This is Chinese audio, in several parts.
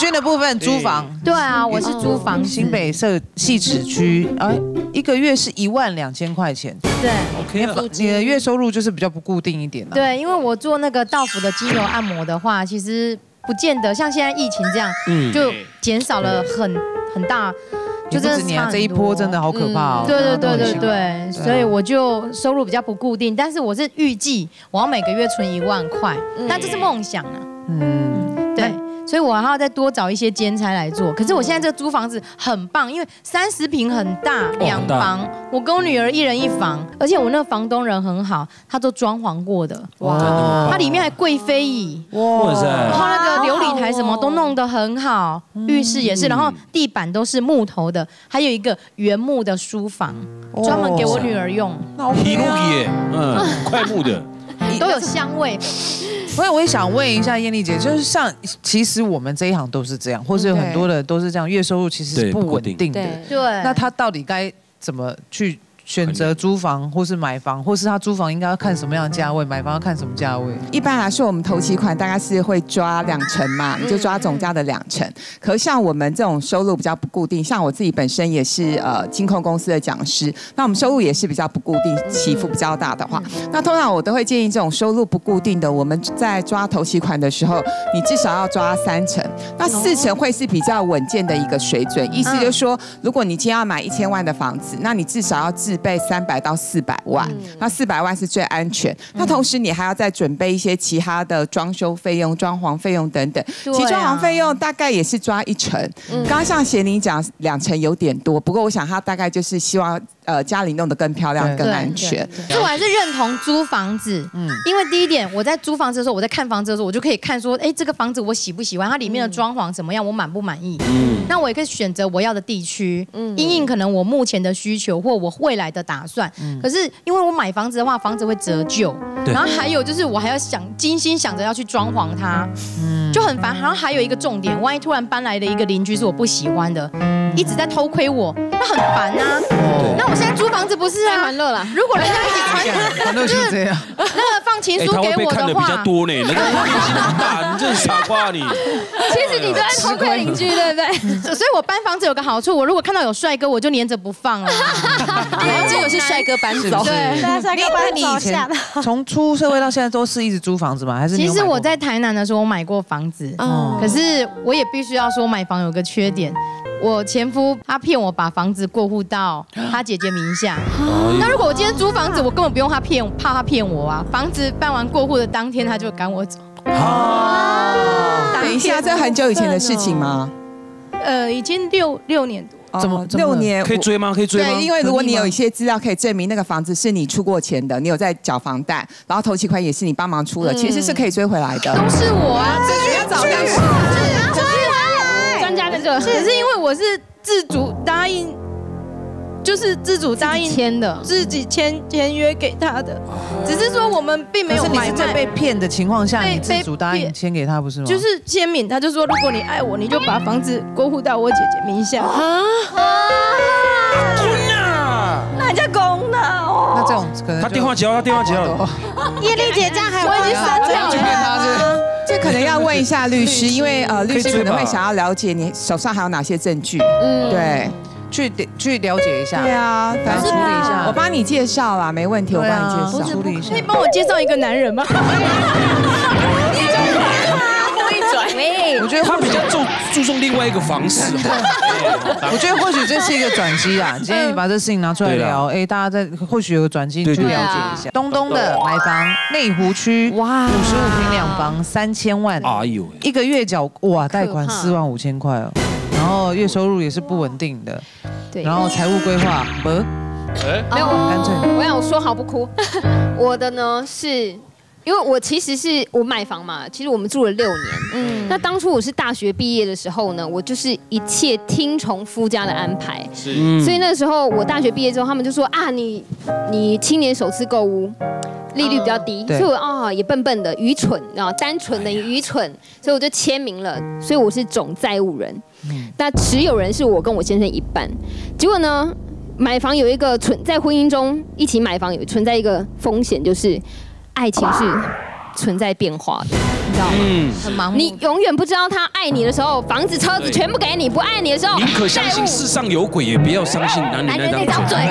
君的部分租房， 对啊，我是租房子， 新北市汐止区，一个月是12000块钱。 对 ，OK 你的月收入就是比较不固定一点。 对，因为我做那个到府的精油按摩的话，其实不见得像现在疫情这样，就减少了很大。就真的你这一波真的好可怕哦！ 对，所以我就收入比较不固定，但是我是预计我要每个月存1万块，但这是梦想啊。对。所以我还要再多找一些兼差来做。可是我现在这个租房子很棒，因为30坪很大，2房，我跟我女儿1人1房，而且我那个房东人很好，他都装潢过的。哇！它里面还贵妃椅，哇塞！然后那个琉璃台什么都弄得很好，浴室也是，然后地板都是木头的，还有一个原木的书房，专门给我女儿用。 快木的。 都有香味。 我也想问一下燕丽姐，就是像其实我们这一行都是这样，或是有很多的都是这样，月收入其实是不稳定的。 对， 那他到底该怎么去选择租房或是买房，或是他租房应该要看什么样的价位，买房要看什么价位？ 一般来说，我们头期款大概是会抓20%嘛，你就抓总价的20%。可是像我们这种收入比较不固定，像我自己本身也是金控公司的讲师，那我们收入也是比较不固定，起伏比较大的话，那通常我都会建议这种收入不固定的，我们在抓头期款的时候，你至少要抓30%，那40%会是比较稳健的一个水准。意思就是说，如果你今天要买1000万的房子，那你至少要自备300到400万，那400万是最安全。那同时你还要再准备一些其他的装修费用、装潢费用等等。其实装潢费用大概也是抓1成。刚刚像贤玲讲2成有点多，不过我想他大概就是希望家里弄得更漂亮、更安全。 所以我还是认同租房子，因为第一点，我在租房子的时候，我在看房子的时候，我就可以看说，哎，这个房子我喜不喜欢，它里面的装潢怎么样，我满不满意。那我也可以选择我要的地区，因应可能我目前的需求或我未来的打算。可是因为我买房子的话，房子会折旧，然后还有就是我还要精心想着要去装潢它，就很烦。然后还有一个重点，万一突然搬来的一个邻居是我不喜欢的，一直在偷窥我，那很烦啊。那我现在租房子不是啊， 欢乐啦。 如果人家一起欢乐就是这样。 那个放情书给我的话， 他会被看的比较多呢。那个年纪那么大，你真是傻瓜你。 其实你都在偷窥邻居，对不对？ 所以我搬房子有个好处，我如果看到有帅哥，我就黏着不放了。 结果是帅哥搬走， 对， 帅哥搬走下的。 从出社会到现在都是一直租房子吗？还是其实我在台南的时候我买过房子，可是我也必须要说买房有个缺点。我前夫他骗我把房子过户到他姐姐名下，那如果我今天租房子，我根本不用他骗，怕他骗我啊！房子办完过户的当天，他就赶我走。 等一下，这很久以前的事情吗？ 已经6年多。 怎么 6年可以追吗？可以追吗？ 对，因为如果你有一些资料可以证明那个房子是你出过钱的，你有在缴房贷，然后头期款也是你帮忙出的，其实是可以追回来的。 都是我啊， 这就要找律师。 专家那个， 只是因为我是自主答应，就是自主答应签的， 自己签约给他的，只是说我们并没有买卖。 可是你是在被骗的情况下，你自主答应签给他不是吗？ 就是签名，他就说如果你爱我，你就把房子过户到我姐姐名下。 天啊！ 那人家公的哦。 那这种可能他电话接了。 叶丽姐这样还我已经删掉了。 这可能要问一下律师，因为律师可能会想要了解你手上还有哪些证据，对， 去了解一下。 对啊， 反正处理一下， 我帮你介绍啦，没问题，我帮你介绍， 处理一下。 可以帮我介绍一个男人吗？ 我觉得他比较注重另外一个方式。 我觉得或许这是一个转机啊。今天你把这事情拿出来聊，大家或许有个转机去了解一下。东东的买房，内湖区，哇，55坪2房，3000万，哎呦，一个月缴贷款45000块哦，然后月收入也是不稳定的，对，然后财务规划不， 没有， 干脆， 我想说好不哭，我的呢是。因为我其实是我买房嘛，其实我们住了6年。那当初我是大学毕业的时候呢，我就是一切听从夫家的安排。所以那时候我大学毕业之后，他们就说啊，你青年首次购屋，利率比较低，所以我也笨笨的愚蠢，然后单纯的愚蠢，所以我就签名了。所以我是总债务人，那持有人是我跟我先生一半。结果呢，买房有一个在婚姻中一起买房有存在一个风险，就是。爱情是存在变化的， 你知道吗？ 很盲目。 你永远不知道他爱你的时候，房子、车子全部给你；不爱你的时候， 宁可相信世上有鬼，也不要相信男人那张嘴。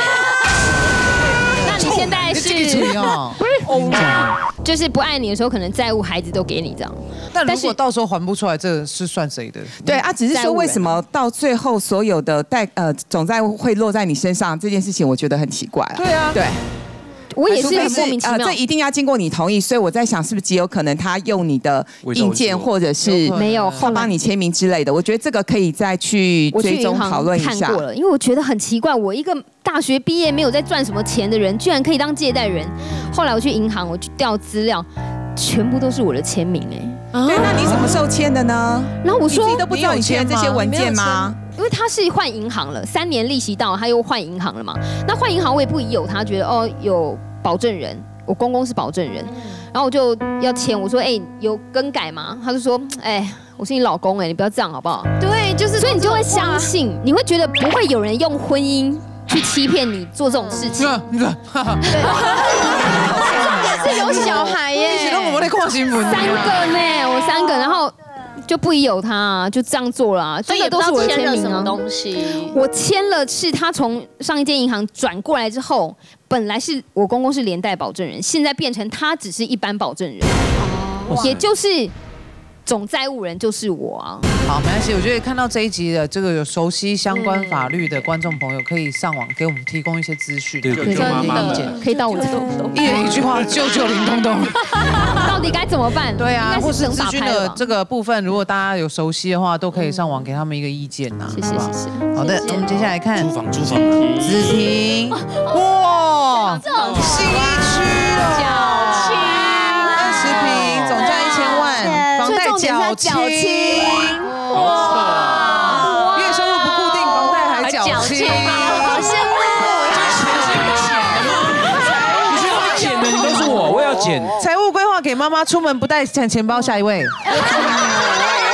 那你现在是哦， 就是不爱你的时候，可能债务、孩子都给你这样。 但如果到时候还不出来，这是算谁的？ 对啊，只是说为什么到最后所有的总债务会落在你身上这件事情，我觉得很奇怪。 对啊， 对。 我也是很莫名其妙， 这一定要经过你同意，所以我在想，是不是极有可能他用你的印件或者是没有后帮你签名之类的？我觉得这个可以再去追踪讨论一下。 看过了，因为我觉得很奇怪，我一个大学毕业没有在赚什么钱的人，居然可以当借贷人。后来我去银行，我去调资料，全部都是我的签名哎。 对，那你什么时候签的呢？ 然后我说你自己都不知道你签这些文件吗？ 因为他是换银行了，3年利息到，他又换银行了嘛。那换银行我也不疑有他，觉得哦有保证人，我公公是保证人，然后我就要签，我说有更改吗？他就说我是你老公你不要这样好不好？ 对，就是所以你就会相信，你会觉得不会有人用婚姻去欺骗你做这种事情。 是有小孩耶， 一起都我在看新闻， 我3个，然后。就不疑有他，就这样做了，真的都是我的签名啊。 东西我签了，是他从上一间银行转过来之后，本来是我公公是连带保证人，现在变成他只是一般保证人，也就是总债务人就是我啊。 好，没关系，我觉得看到这一集的这个有熟悉相关法律的观众朋友，可以上网给我们提供一些资讯， 对，救妈妈们， 可以到我这里， 一人一句话，救林东东。 到底该怎么办？ 对啊，或是资讯的这个部分，如果大家有熟悉的话，都可以上网给他们一个意见呐。 谢谢。 好的，我们接下来看租房， 子婷，哇，信义区哦，20平，总价1000万，房贷缴清，哇，月收入不固定，房贷还缴清， 好羡慕。 我要剪。 财务规划给妈妈出门不带钱包，下一位。